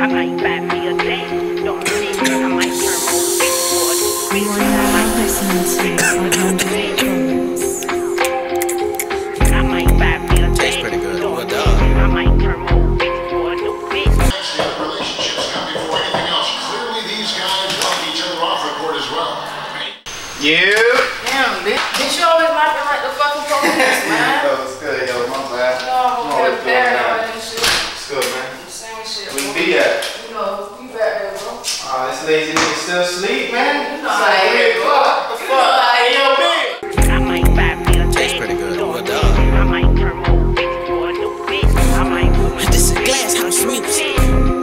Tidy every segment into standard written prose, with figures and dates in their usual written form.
might buy me a day. Don't think I might turn more bitch for a new bitch. I might listening to I might buy me a day. Tastes pretty good. Well done. I might turn more bitch for a new bitch. Relationships come before anything else. Clearly, these guys love each other off the court as well. You? Damn, bitch, you always laughing like the fucking police, man. Yo, it's good, yo. My bad. No, always I'm doing paranoid that. and shit. It's good, man. Same shit. We bro. be at. You know, you back there, bro. This lazy nigga still sleep, man. You know how it is, bro. What the fuck? I might buy me a day. Tastes pretty good. Well done. I might turn more bitch for a new bitch. I might put my This is Glass House music.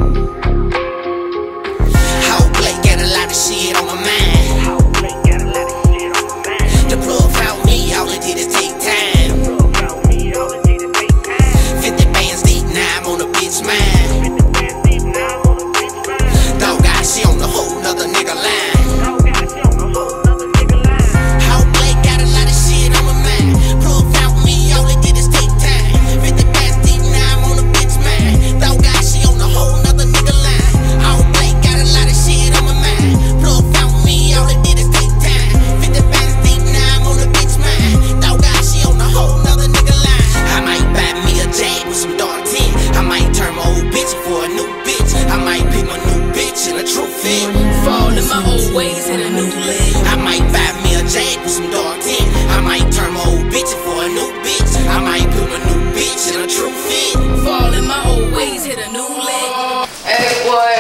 How Blake got a lot of shit on my mind. How Blake got a lot of shit on my mind. The plug found me, all it did is take time. The plug found me, all it did is take time. 50 bands deep, now I'm on a bitch mind. 50 bands deep, now I'm on a bitch mind. Dog got shit on the whole nother nigga line. Dog got shit on the whole nother nigga line. How Blake got a lot of shit on my mind. Plug found me, all it did is take time. 50 bands deep, now I'm on a bitch mind. Dog got shit on the whole nother nigga line. How Blake got a lot of shit on my mind. Plug found me, all it did is take time. 50 bands deep, now I'm on a bitch mind. Dog got shit on the whole nother nigga line. I might buy me a Jag with some dark tint. I might turn my old bitch for a new bitch. I might pick my new bitch in a true fit. Fall in my old ways in a new leg. I might buy me a Jag with some dark tint. I might turn my old bitch for a new bitch. I might put my new bitch in a true fit. Fall in my old ways, hit a new leg. Hey, boy.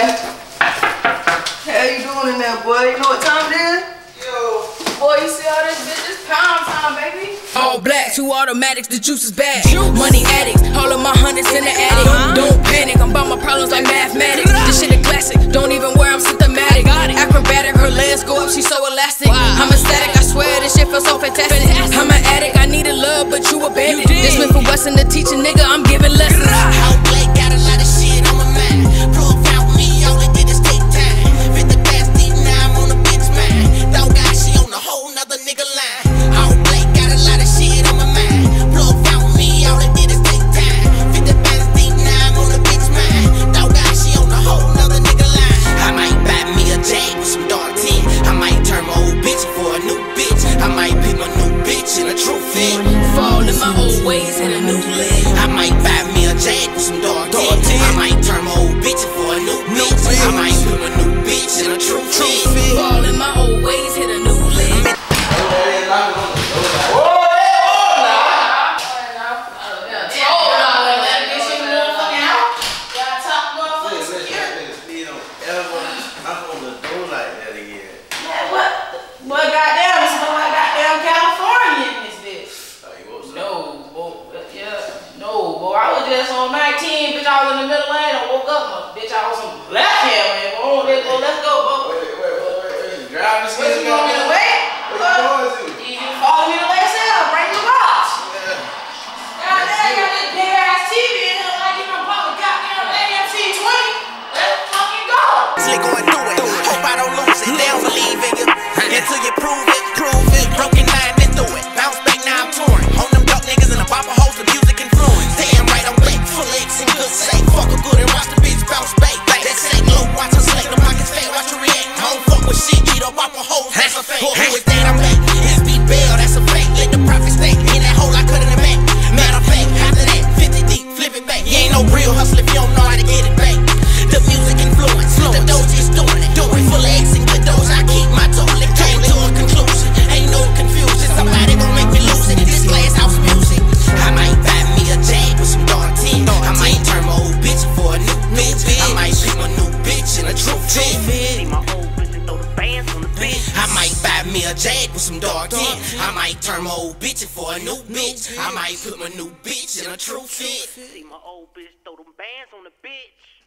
How you doing in there, boy? You know what time it is? Yo. Boy, you see all this bitch? It's pound time, baby. All black, 2 automatics, the juice is bad. Money addicts, all of my hundreds in the attic. Don't panic, I'm about my problems like mathematics. This shit a classic, don't even wear I'm systematic. Acrobatic, her legs go up, she's so elastic. I'm ecstatic, I swear this shit feels so fantastic. I'm an addict, I need a love, but you abandoned. This Smith and Wesson, the teacher, nigga, I'm giving lessons. How Blake got a lot of shit on my mind. Plug found me, all it did is take time. 50 bands deep, now I'm on a bitch mind. Dog got shit on a whole nother nigga line. How Blake got a lot of shit on my mind. Plug found me, all it did is take time. 50 bands deep, now I'm on a bitch mind. Dog got shit on a whole nother nigga line. I might buy me a Jag with some dark tint. I might turn my old bitch for a new bitch. I might pick my new bitch in a true fit. Fall in my old ways in a new leg. I might buy me a Jag with some dark tint. I might turn my old bitch for a new bitch. I might put my new bitch in a true fit. Fall in my old ways, hit a new leg. Boy, goddamn, it's like goddamn California in this bitch. No, boy, I was just on 19, bitch, I was in the middle lane, I woke up, bitch, I was on left hand, man, boy, let's go, boy. What you want me to wait? You follow me to Lake Cell, bring the box. Goddamn, got this big ass TV in here like you done bought a goddamn AMC 20. Let's fucking go. Slick going through it. Hope I don't lose it. They don't believe in you until you prove it. Broken mind, been through it. Bounce back, now I'm touring. On them duck niggas in the bopper hoes with music influence. Damn right, I'm lit, full X and good sake. Fuck a good and watch the bitch bounce back. That sake low, watch her slay. The pockets fat, watch her react. I don't fuck with shit, eat up bopper hoes, that's a fact. Who is that? I'm back. It's beat Bell, that's a fact. Let the profit stay in that hole, I cut in the back. Matter of fact, after that, 50 deep, flip it back. You ain't no real hustler if you don't know how to get it back. The music influence, the Doji's doing it. Do it full of X and good doors. I keep my total and came to a conclusion. Ain't no confusion, somebody gon' make me lose it. This Glass House music. I might buy me a Jag with some dark tint. I might turn my old bitch for a new bitch. I might pick my new bitch in a true fit. See my old bitch and throw the bands on the bitch. I might buy me a Jag with some dark tint. I might turn my old bitch for a new bitch. I might put my new bitch in a true fit. See my old bitch throw them bands on the bitch.